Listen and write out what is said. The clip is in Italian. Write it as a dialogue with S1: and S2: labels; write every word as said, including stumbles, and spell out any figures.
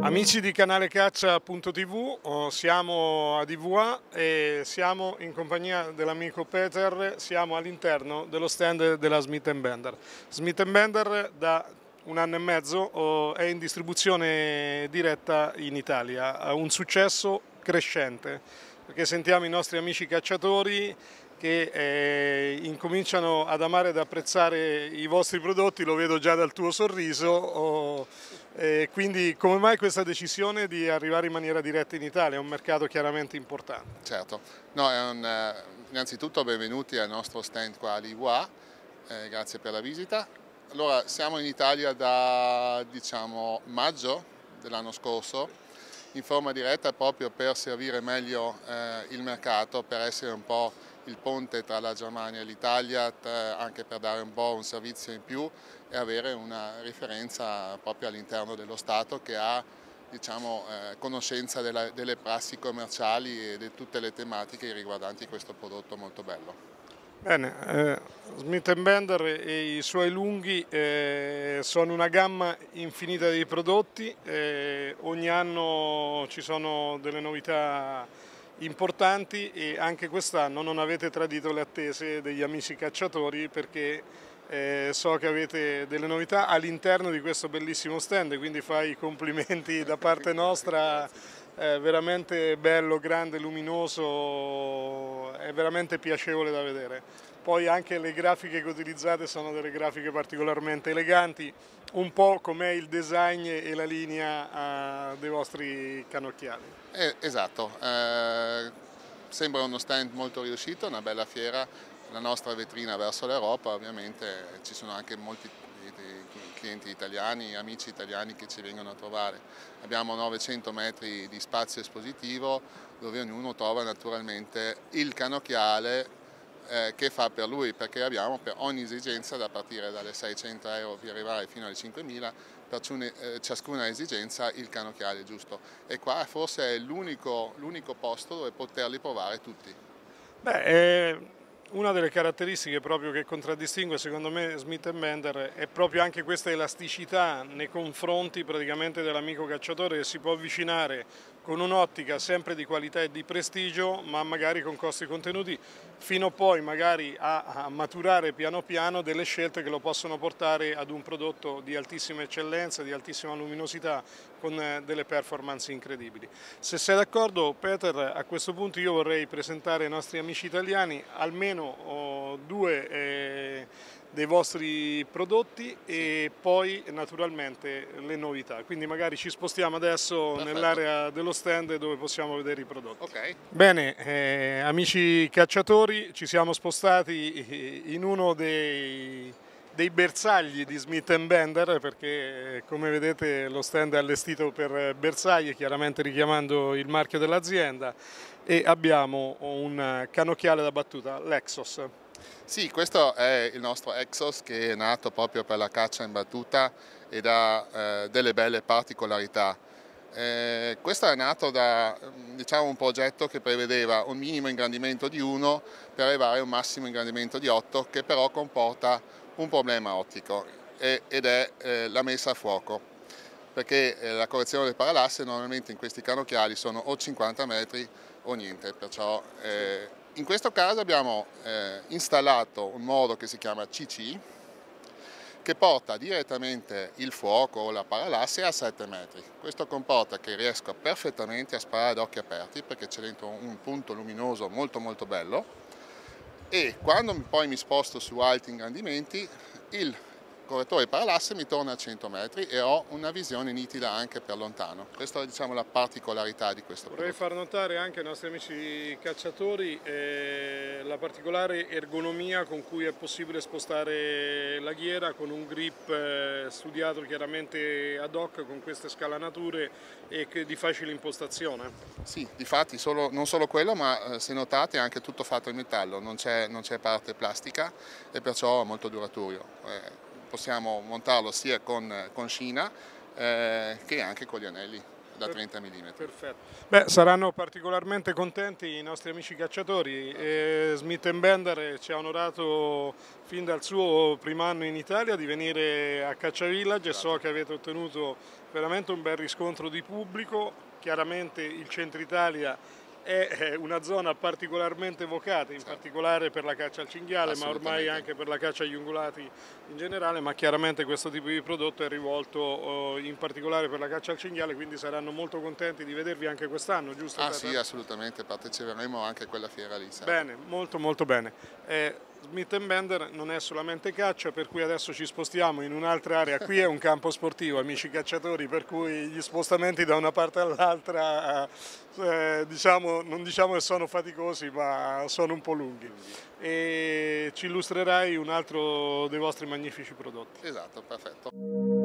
S1: Amici di canale caccia punto tv, oh, siamo a D V A e siamo in compagnia dell'amico Peter, siamo all'interno dello stand della Smith and Bender. Smith and Bender da un anno e mezzo oh, è in distribuzione diretta in Italia, ha un successo crescente, perché sentiamo i nostri amici cacciatori che eh, incominciano ad amare ed apprezzare i vostri prodotti, lo vedo già dal tuo sorriso, oh, eh, quindi come mai questa decisione di arrivare in maniera diretta in Italia? È un mercato chiaramente importante.
S2: Certo, no, è un, eh, innanzitutto benvenuti al nostro stand qua a D V A, eh, grazie per la visita. Allora, siamo in Italia da diciamo maggio dell'anno scorso, in forma diretta proprio per servire meglio eh, il mercato, per essere un po' il ponte tra la Germania e l'Italia, anche per dare un po' un servizio in più e avere una riferenza proprio all'interno dello Stato che ha diciamo, eh, conoscenza della, delle prassi commerciali e di tutte le tematiche riguardanti questo prodotto molto bello.
S1: Bene, eh, Smith and Bender e i suoi lunghi eh, sono una gamma infinita di prodotti, eh, ogni anno ci sono delle novità importanti e anche quest'anno non avete tradito le attese degli amici cacciatori, perché eh, so che avete delle novità all'interno di questo bellissimo stand, quindi fai i complimenti da parte nostra, è veramente bello, grande, luminoso, è veramente piacevole da vedere. Poi anche le grafiche che utilizzate sono delle grafiche particolarmente eleganti, un po' com'è il design e la linea uh, dei vostri cannocchiali.
S2: Eh, esatto, eh, sembra uno stand molto riuscito, una bella fiera, la nostra vetrina verso l'Europa, ovviamente ci sono anche molti clienti italiani, amici italiani che ci vengono a trovare. Abbiamo novecento metri di spazio espositivo dove ognuno trova naturalmente il cannocchiale eh, che fa per lui, perché abbiamo per ogni esigenza, da partire dalle seicento euro per arrivare fino alle cinquemila, per ciascuna esigenza il cannocchiale giusto. E qua forse è l'unico posto dove poterli provare tutti.
S1: Beh, eh... Una delle caratteristiche proprio che contraddistingue secondo me Smith and Bender è proprio anche questa elasticità nei confronti praticamente dell'amico cacciatore, che si può avvicinare con un'ottica sempre di qualità e di prestigio, ma magari con costi contenuti, fino poi magari a, a maturare piano piano delle scelte che lo possono portare ad un prodotto di altissima eccellenza, di altissima luminosità, con delle performance incredibili. Se sei d'accordo, Peter, a questo punto io vorrei presentare ai nostri amici italiani almeno o due eh, dei vostri prodotti e poi naturalmente le novità, quindi magari ci spostiamo adesso nell'area dello stand dove possiamo vedere i prodotti.
S2: Okay.
S1: Bene, eh, amici cacciatori, ci siamo spostati in uno dei dei bersagli di Smith and Bender, perché come vedete lo stand è allestito per bersagli, chiaramente richiamando il marchio dell'azienda, e abbiamo un cannocchiale da battuta, l'Exos.
S2: Sì, questo è il nostro Exos, che è nato proprio per la caccia in battuta ed ha eh, delle belle particolarità. Eh, questo è nato da diciamo, un progetto che prevedeva un minimo ingrandimento di uno per arrivare a un massimo ingrandimento di otto, che però comporta un problema ottico ed è eh, la messa a fuoco, perché eh, la correzione del paralasse normalmente in questi cannocchiali sono o cinquanta metri o niente, perciò eh, in questo caso abbiamo eh, installato un modo che si chiama C C, che porta direttamente il fuoco o la paralasse a sette metri. Questo comporta che riesco perfettamente a sparare ad occhi aperti, perché c'è dentro un punto luminoso molto molto bello, e quando poi mi sposto su alti ingrandimenti il correttore paralasse mi torna a cento metri e ho una visione nitida anche per lontano. Questa è diciamo, la particolarità di questo
S1: Vorrei
S2: prodotto.
S1: far notare anche ai nostri amici cacciatori eh, la particolare ergonomia con cui è possibile spostare la ghiera, con un grip eh, studiato chiaramente ad hoc con queste scalanature e che di facile impostazione.
S2: Sì, difatti solo, non solo quello, ma eh, se notate è anche tutto fatto in metallo, non c'è parte plastica e perciò è molto duraturo. Eh, possiamo montarlo sia con, con scina eh, che anche con gli anelli. da trenta millimetri.
S1: Perfetto. Beh, saranno particolarmente contenti i nostri amici cacciatori. E Smith and Bender ci ha onorato fin dal suo primo anno in Italia di venire a Caccia Village e so che avete ottenuto veramente un bel riscontro di pubblico. Chiaramente il centro Italia è una zona particolarmente vocata, in
S2: Certo.
S1: particolare per la caccia al cinghiale, ma ormai anche per la caccia agli ungulati in generale, ma chiaramente questo tipo di prodotto è rivolto in particolare per la caccia al cinghiale, quindi saranno molto contenti di vedervi anche quest'anno, giusto?
S2: Ah
S1: Peter?
S2: sì, assolutamente, parteciperemo anche a quella fiera lì. Sempre.
S1: Bene, molto molto bene. Eh, Smith and Bender non è solamente caccia, per cui adesso ci spostiamo in un'altra area. Qui è un campo sportivo, amici cacciatori, per cui gli spostamenti da una parte all'altra eh, diciamo, non diciamo che sono faticosi, ma sono un po' lunghi. E ci illustrerai un altro dei vostri magnifici prodotti.
S2: Esatto, perfetto.